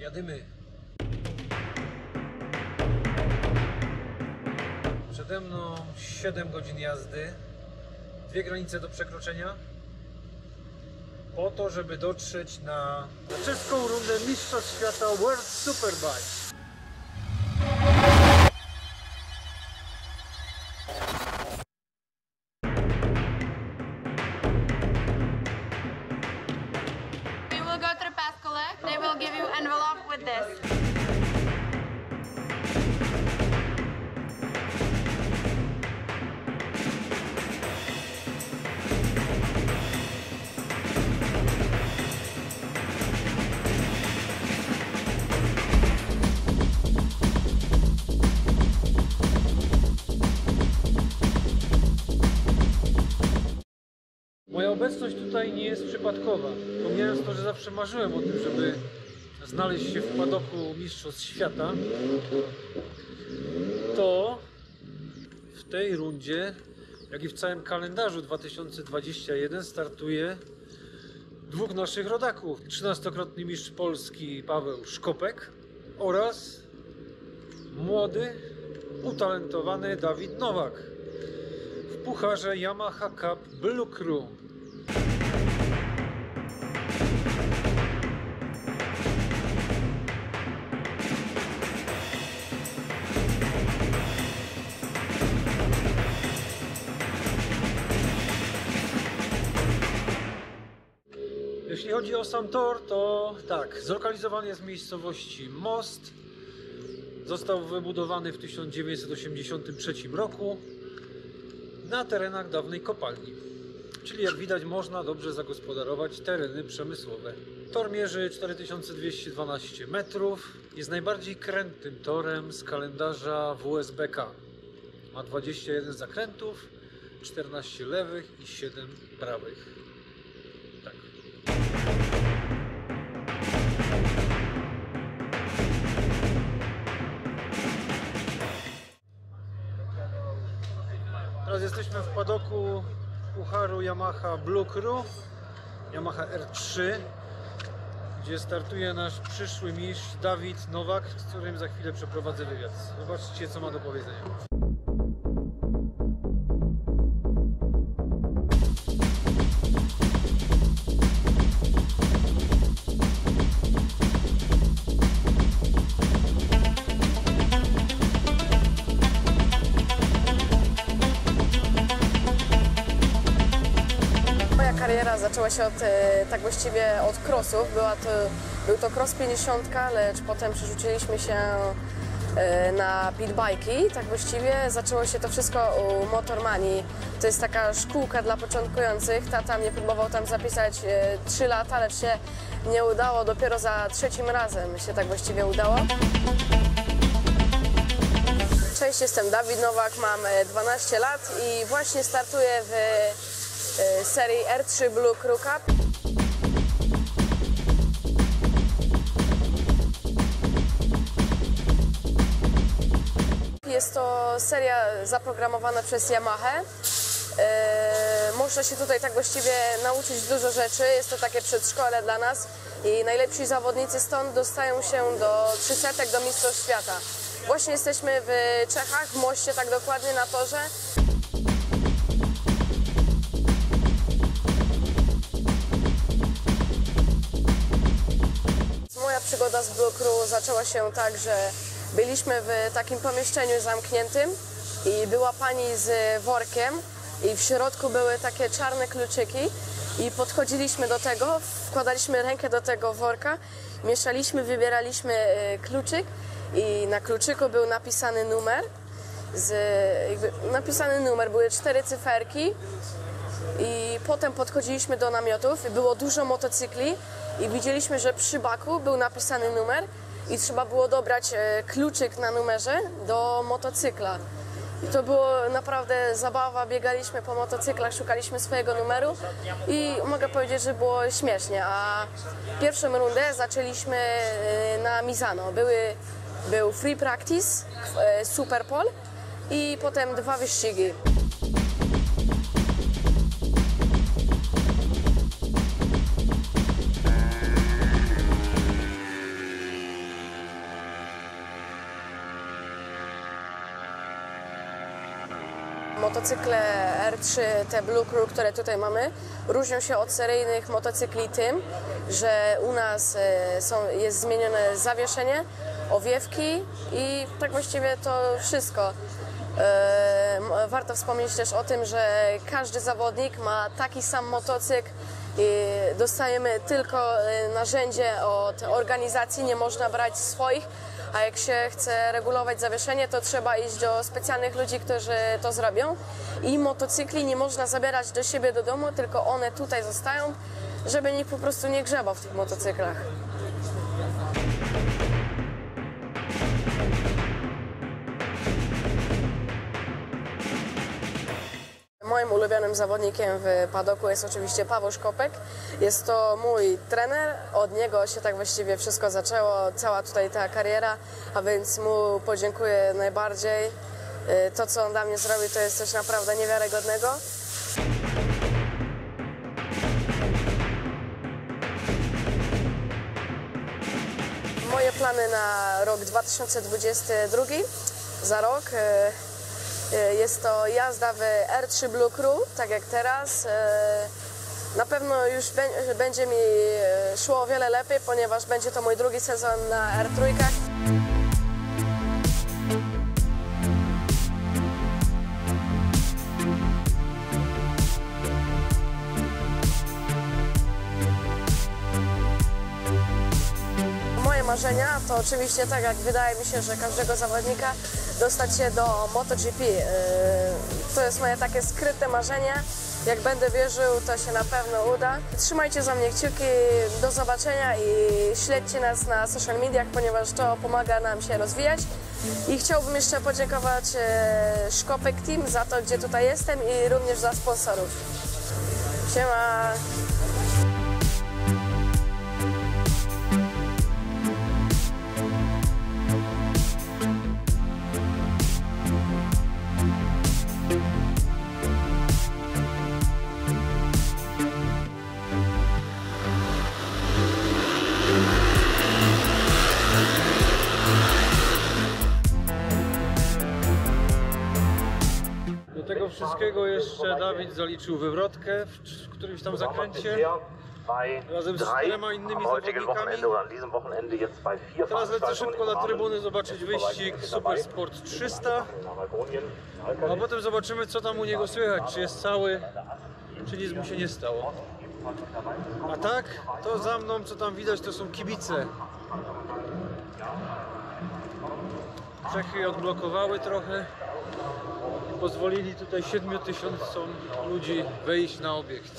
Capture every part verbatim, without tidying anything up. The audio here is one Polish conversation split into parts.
Jadymy. Przede mną siedem godzin jazdy, dwie granice do przekroczenia, po to, żeby dotrzeć na, na czeską rundę Mistrzostw Świata World Superbike. You will go to the pass collect. They will give you envelope with this. Moja obecność tutaj nie jest przypadkowa. Pomijając to, że zawsze marzyłem o tym, żeby znaleźć się w padoku Mistrzostw Świata, to w tej rundzie, jak i w całym kalendarzu dwa tysiące dwudziestym pierwszym startuje dwóch naszych rodaków. trzynastokrotny mistrz Polski Paweł Szkopek oraz młody, utalentowany Dawid Nowak w pucharze Yamaha Cup Blue Crew. Jeśli chodzi o sam tor, to tak, zlokalizowany jest w miejscowości Most. Został wybudowany w tysiąc dziewięćset osiemdziesiątym trzecim roku na terenach dawnej kopalni. Czyli jak widać, można dobrze zagospodarować tereny przemysłowe. Tor mierzy cztery tysiące dwieście dwanaście metrów. Jest najbardziej krętym torem z kalendarza W S B K. Ma dwadzieścia jeden zakrętów, czternaście lewych i siedem prawych. Tak. Teraz jesteśmy w padoku pucharu Yamaha Blue Crew, Yamaha R trzy, gdzie startuje nasz przyszły mistrz Dawid Nowak, z którym za chwilę przeprowadzę wywiad. Zobaczcie, co ma do powiedzenia. Kariera zaczęła się od, tak właściwie od crossów. Była to, był to cross pięćdziesiąt, lecz potem przerzuciliśmy się na pitbike'i. Tak właściwie zaczęło się to wszystko u Motormanii. To jest taka szkółka dla początkujących. Tata mnie próbował tam zapisać trzy lata, lecz się nie udało. Dopiero za trzecim razem się tak właściwie udało. Cześć, jestem Dawid Nowak, mam dwanaście lat i właśnie startuję w serii R trzy Blue Crew Cup. Jest to seria zaprogramowana przez Yamaha. Yy, można się tutaj tak właściwie nauczyć dużo rzeczy. Jest to takie przedszkole dla nas i najlepsi zawodnicy stąd dostają się do trzysetek do Mistrzostw Świata. Właśnie jesteśmy w Czechach, w Moście tak dokładnie, na torze. Moja przygoda z Blue Crew zaczęła się tak, że byliśmy w takim pomieszczeniu zamkniętym i była pani z workiem i w środku były takie czarne kluczyki i podchodziliśmy do tego, wkładaliśmy rękę do tego worka, mieszaliśmy, wybieraliśmy kluczyk i na kluczyku był napisany numer, z, jakby napisany numer, były cztery cyferki i potem podchodziliśmy do namiotów i było dużo motocykli i widzieliśmy, że przy baku był napisany numer i trzeba było dobrać kluczyk na numerze do motocykla. I to było naprawdę zabawa, biegaliśmy po motocyklach, szukaliśmy swojego numeru i mogę powiedzieć, że było śmiesznie. A pierwszą rundę zaczęliśmy na Misano. Były, był free practice, superpole i potem dwa wyścigi. motocykle R trzy, te Blue Crew, które tutaj mamy, różnią się od seryjnych motocykli tym, że u nas e, są, jest zmienione zawieszenie, owiewki i tak właściwie to wszystko. E, warto wspomnieć też o tym, że każdy zawodnik ma taki sam motocykl i dostajemy tylko narzędzie od organizacji, nie można brać swoich, a jak się chce regulować zawieszenie, to trzeba iść do specjalnych ludzi, którzy to zrobią. I motocykli nie można zabierać do siebie do domu, tylko one tutaj zostają, żeby nikt po prostu nie grzebał w tych motocyklach. Moim ulubionym zawodnikiem w padoku jest oczywiście Paweł Szkopek. Jest to mój trener, od niego się tak właściwie wszystko zaczęło, cała tutaj ta kariera, a więc mu podziękuję najbardziej. To, co on dla mnie zrobił, to jest coś naprawdę niewiarygodnego. Moje plany na rok dwa tysiące dwudziesty drugi, za rok. Jest to jazda w R trzy Blue Crew, tak jak teraz. Na pewno już będzie mi szło o wiele lepiej, ponieważ będzie to mój drugi sezon na R trzy. Moje marzenia to oczywiście, tak jak wydaje mi się, że każdego zawodnika, dostać się do MotoGP. To jest moje takie skryte marzenie. Jak będę wierzył, to się na pewno uda. Trzymajcie za mnie kciuki, do zobaczenia i śledźcie nas na social mediach, ponieważ to pomaga nam się rozwijać. I chciałbym jeszcze podziękować Szkopek Team za to, gdzie tutaj jestem i również za sponsorów. Siema! Do tego wszystkiego jeszcze Dawid zaliczył wywrotkę w którymś tam zakręcie razem z czterema innymi zawodnikami. Teraz lecę szybko na trybuny zobaczyć wyścig Super Sport trzysta, a potem zobaczymy, co tam u niego słychać, czy jest cały, czy nic mu się nie stało. A tak, to za mną, co tam widać, to są kibice. Czechy odblokowały trochę. Pozwolili tutaj siedmiu tysiącom ludzi wejść na obiekt.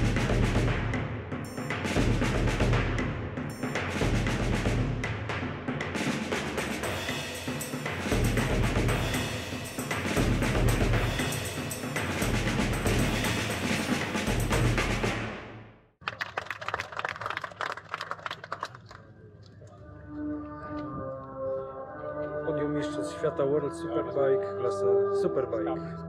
Podium mistrzostw świata World Superbike, klasa Superbike.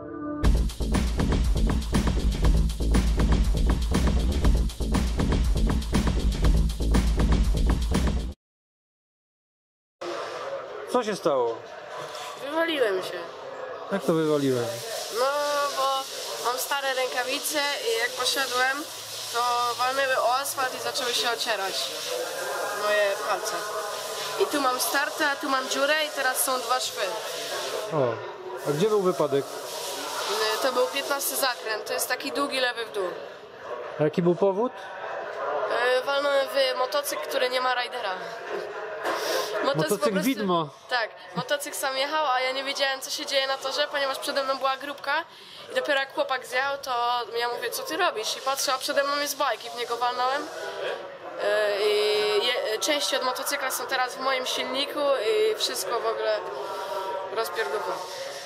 Co się stało? Wywaliłem się. Jak to wywaliłem? No, bo mam stare rękawice i jak poszedłem, to walnęły o asfalt i zaczęły się ocierać moje palce. I tu mam startę, a tu mam dziurę i teraz są dwa szwy. O, a gdzie był wypadek? To był piętnasty zakręt, to jest taki długi lewy w dół. A jaki był powód? Yy, walnąłem w motocykl, który nie ma rajdera. Motocykl widmo. Tak, motocykl sam jechał, a ja nie wiedziałem, co się dzieje na torze, ponieważ przede mną była grupka i dopiero jak chłopak zjechał, to ja mówię, co ty robisz? I patrzę, a przede mną jest bike i w niego walnąłem. I je, części od motocykla są teraz w moim silniku i wszystko w ogóle rozpierdolone.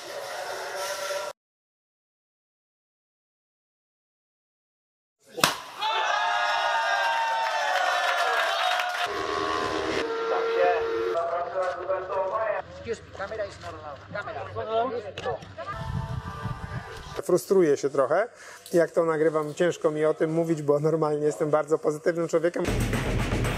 Frustruję się trochę. Jak to nagrywam, ciężko mi o tym mówić, bo normalnie jestem bardzo pozytywnym człowiekiem.